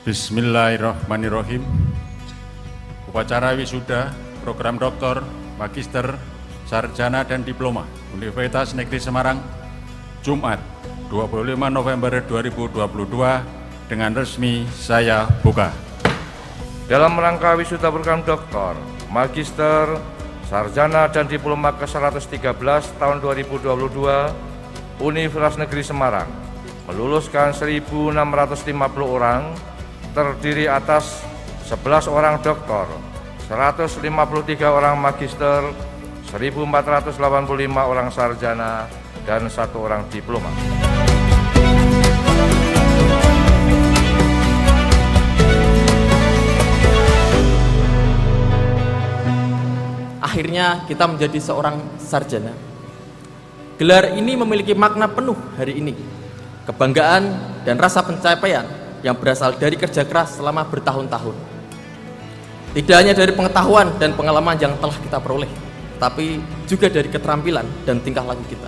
Bismillahirrahmanirrahim. Upacara wisuda program doktor, magister, sarjana dan diploma Universitas Negeri Semarang, Jumat 25 November 2022 dengan resmi saya buka. Dalam rangka wisuda program doktor, magister, sarjana dan diploma ke-113 tahun 2022, Universitas Negeri Semarang meluluskan 1.650 orang, terdiri atas 11 orang doktor, 153 orang magister, 1.485 orang sarjana, dan 1 orang diploma. Akhirnya kita menjadi seorang sarjana. Gelar ini memiliki makna penuh hari ini. Kebanggaan dan rasa pencapaian yang berasal dari kerja keras selama bertahun-tahun. Tidak hanya dari pengetahuan dan pengalaman yang telah kita peroleh, tapi juga dari keterampilan dan tingkah laku kita.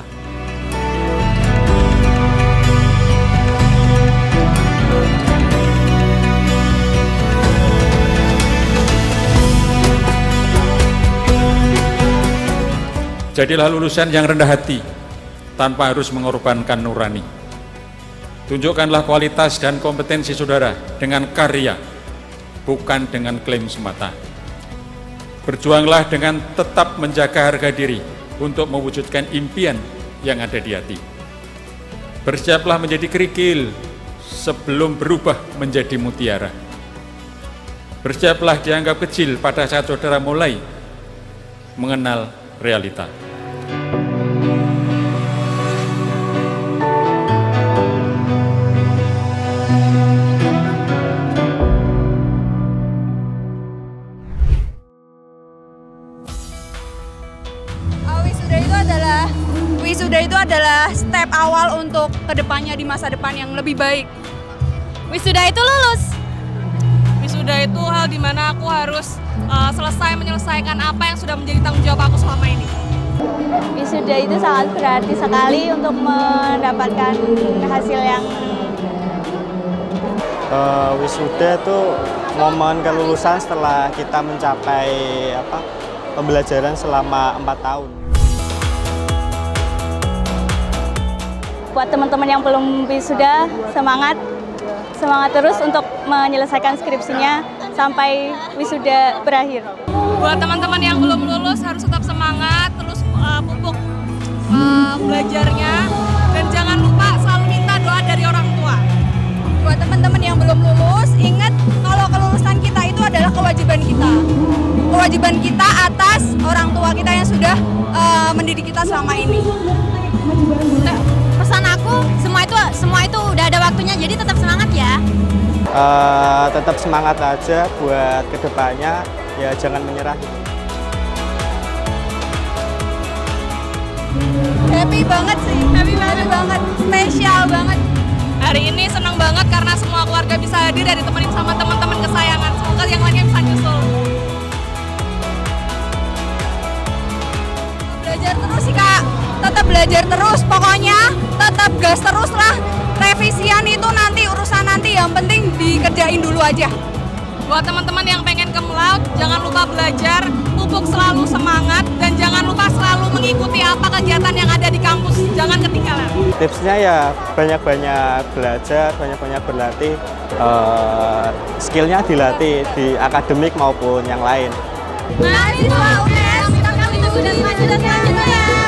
Jadilah lulusan yang rendah hati, tanpa harus mengorbankan nurani. Tunjukkanlah kualitas dan kompetensi saudara dengan karya, bukan dengan klaim semata. Berjuanglah dengan tetap menjaga harga diri untuk mewujudkan impian yang ada di hati. Bersiaplah menjadi kerikil sebelum berubah menjadi mutiara. Bersiaplah dianggap kecil pada saat saudara mulai mengenal realita. Wisuda itu adalah step awal untuk kedepannya di masa depan yang lebih baik. Wisuda itu lulus. Wisuda itu hal dimana aku harus menyelesaikan apa yang sudah menjadi tanggung jawab aku selama ini. Wisuda itu sangat berarti sekali untuk mendapatkan hasil yang wisuda itu momen kelulusan setelah kita mencapai pembelajaran selama 4 tahun. Buat teman-teman yang belum wisuda, semangat terus untuk menyelesaikan skripsinya sampai wisuda berakhir. Buat teman-teman yang belum lulus harus tetap semangat, terus pupuk belajarnya, dan jangan lupa selalu minta doa dari orang tua. Buat teman-teman yang belum lulus, ingat kalau kelulusan kita itu adalah kewajiban kita. Kewajiban kita atas orang tua kita yang sudah mendidik kita selama ini. Pesan aku, semua itu udah ada waktunya, jadi tetap semangat ya. Tetap semangat aja buat kedepannya, ya jangan menyerah. Happy banget sih, happy banget, spesial banget. Hari ini senang banget karena semua keluarga bisa hadir dan ditemenin sama teman-teman kesayangan. Semoga yang lainnya bisa nyusul. Belajar terus sih Kak, tetap belajar terus, pokoknya tetap gas terus lah. Revisian itu nanti urusan nanti, yang penting dikerjain dulu aja. Buat teman-teman yang pengen ke melaut, jangan lupa belajar, pupuk selalu semangat, dan jangan lupa selalu mengikuti apa kegiatan yang ada di kampus, jangan ketinggalan. Tipsnya ya banyak-banyak belajar, banyak-banyak berlatih, skillnya dilatih di akademik maupun yang lain. Mahasiswa UNS, kita sudah selanjutnya ya.